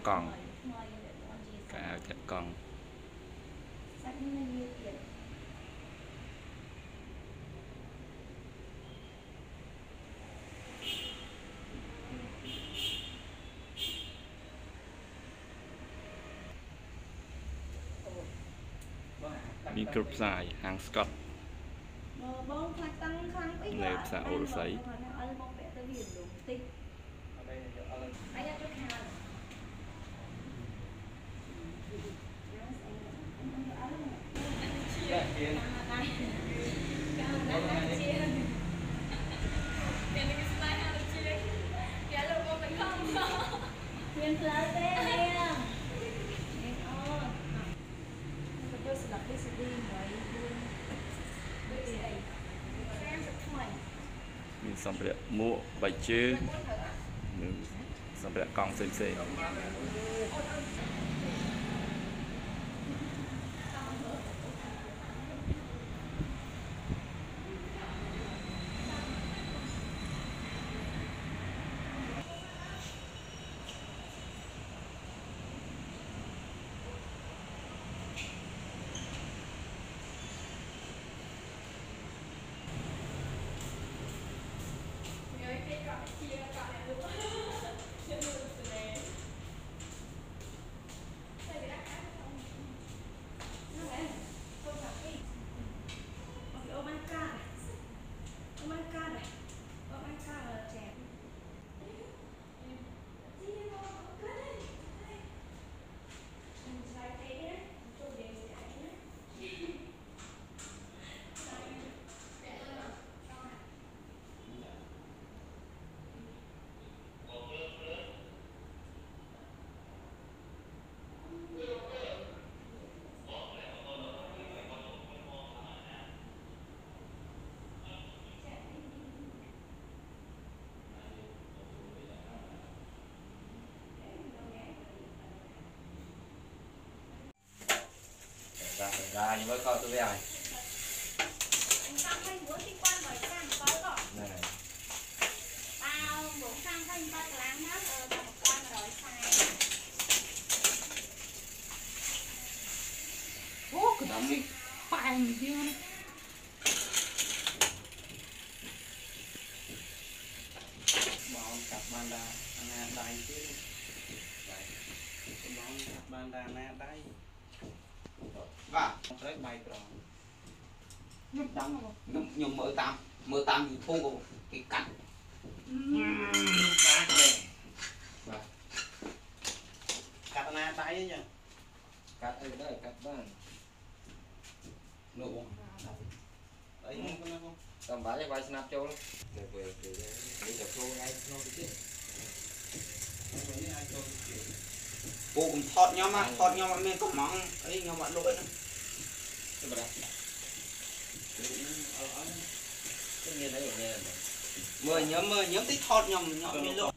còng cả kẹp còngมีกรุ๊ปสายหางสกอตในสระโอรสไซมีสัมผัสมั่วใบชื้นสัมผัสกองเซนra nhưng mới coi tôi với ai cái đó mới phang chứ bọn cặp ban đà na đây chứ bọn cặp ban đà na đây và tới bay rồi nhung mở tam YouTube của cái cắt cắt na tay nha cắt đây đấy cắtบ้านnụ đấy không tầm bả cho bay snap châu lắm về bây giờ châu ngay nó chứ cô cũng thọt nhau mà mình có món ấy nhau bạn lỗi nữa mưa nhớ tích thọt nhau mình lỗi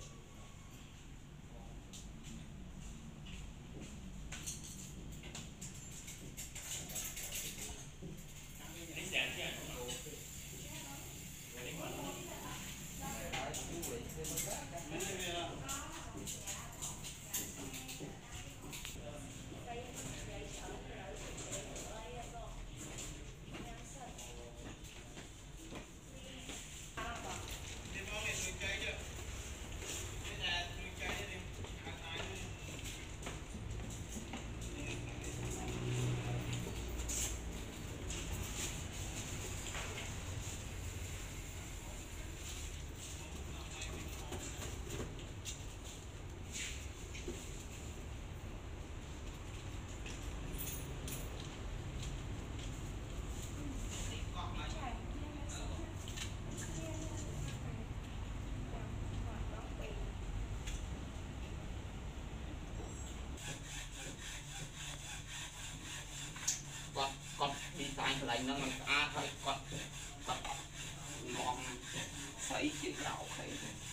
đi tay lạnh nó thôi con ngon thấy chị gạo thấy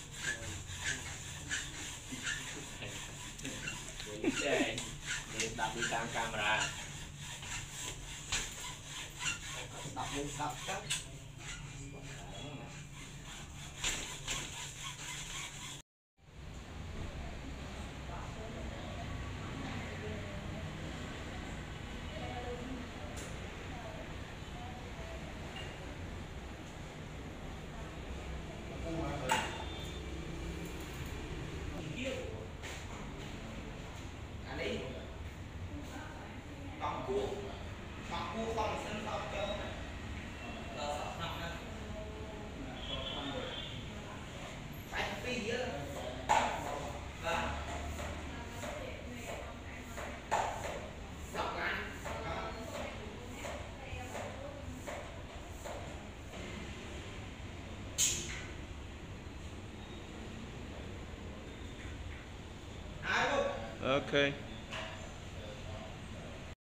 để đặt đi camera đặt lên đặt cách Ok.